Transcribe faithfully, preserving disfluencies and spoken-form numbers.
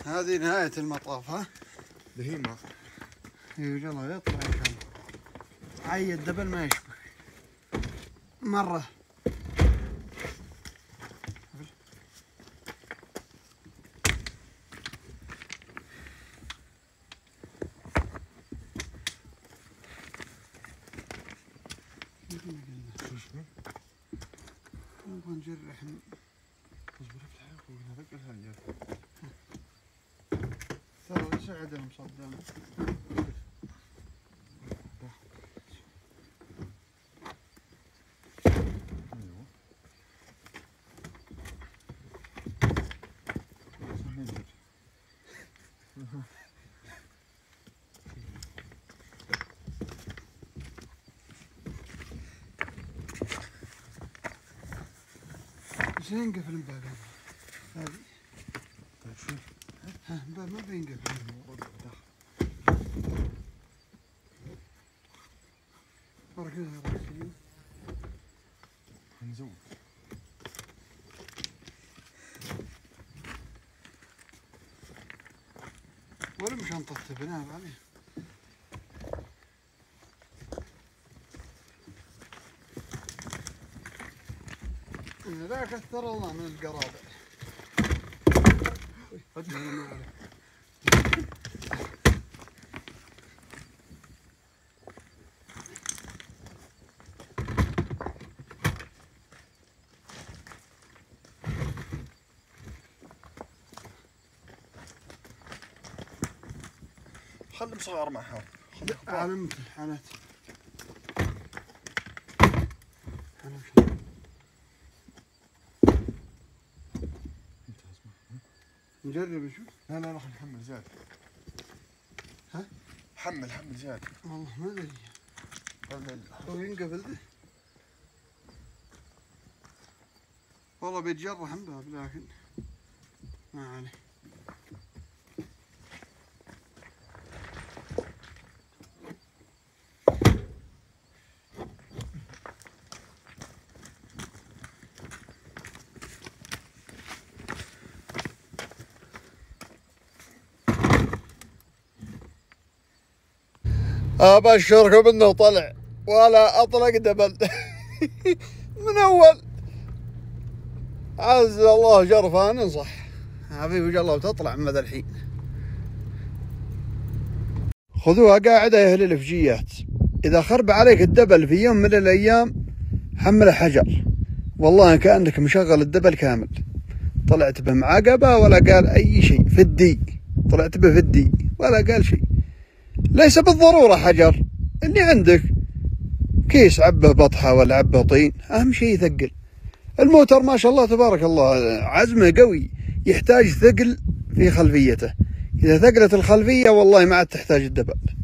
هذه نهاية المطاف. ها دهيمة. اي والله يطلع ان شاء الله. عي الدبل ما يشبك مرة. نبغى نجرح. اصبر افتح يا اخوي هذاك الهاجر. ترى سعد المصدم. ايوه. زين نقفل الباب هذه. طيب شو؟ ها الباب ما بينقفل. ركزها ركزها. نزود. ولا مش هنطفي بناب عليه. لا كثر الله من القرابة. خلي مصغر معها. علمت حالات. نجرب نشوف. لا لا لا خلي نحمل زيادة. ها؟ حمل حمل زيادة. والله ما ادري. هو ينقفل ده. والله بيتجرح الباب لكن ما عليه. ابشركم انه طلع ولا اطلق دبل. من اول عز الله جرفان انصح حبيبي الله وتطلع من ذا الحين. خذوها قاعده يا اهل الافجيات. اذا خرب عليك الدبل في يوم من الايام حمله حجر، والله كانك مشغل الدبل كامل. طلعت به معقبه ولا قال اي شيء في الدي، طلعت به في الدي ولا قال شيء. ليس بالضرورة حجر، اللي عندك كيس عبه بطحة ولا عبه طين، أهم شيء يثقل. الموتر ما شاء الله تبارك الله عزمه قوي، يحتاج ثقل في خلفيته. إذا ثقلت الخلفية والله ما عاد تحتاج الدبل.